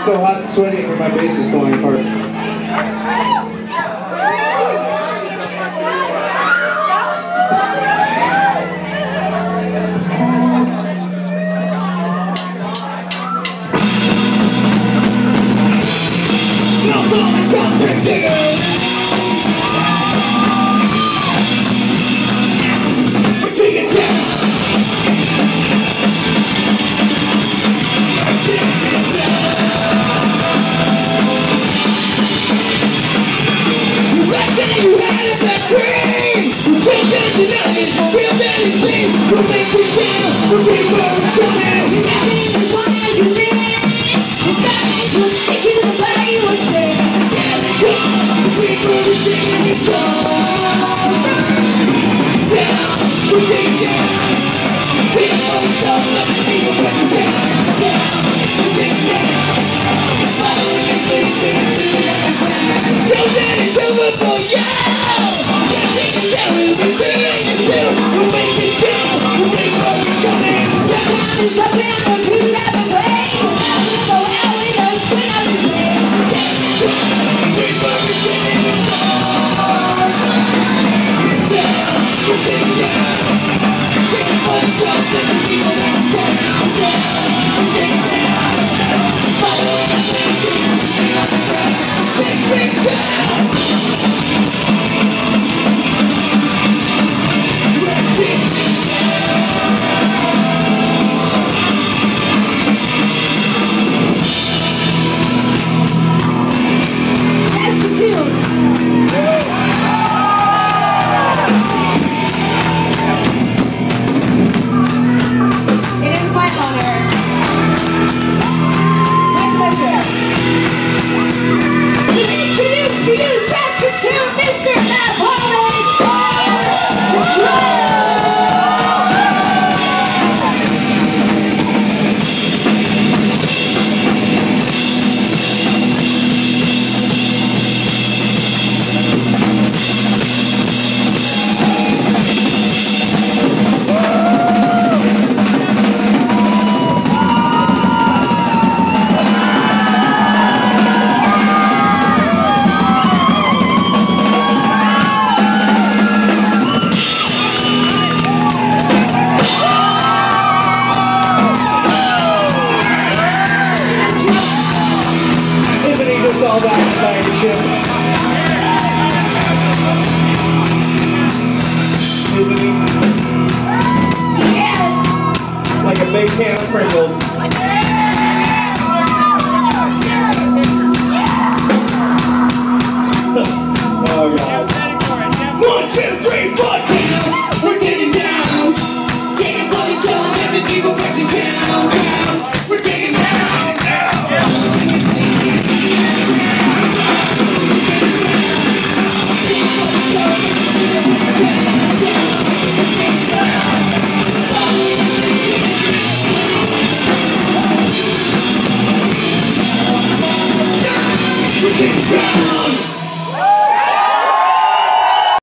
So hot and sweaty and my bass is falling apart. Grave Diggers! We're taking down! You had a bad dream. You think that you know it's for real that it seems. We'll make you feel the people are coming. You never need as long as you live. You got it, you'll stick you to the body you would say. The people are singing your song. Down, we're taking down. People are talking about the people that you take. Down, we're taking down. Following your sleeping. Chosen it's over for you. We'll be singing it too. We'll make it too. We'll make what we're coming. Sometimes it's up and we'll do that away. We'll go out with us when I'm in play. Wait for me singing the song. Down, we'll take it down. Take it for the songs and the people that you turn down. We'll take it down. Follow us and do something on the ground. Take it down. All that bag of chips. Isn't he? Yes! Like a big can of Pringles. Oh, God. 1, 2, 3, 4,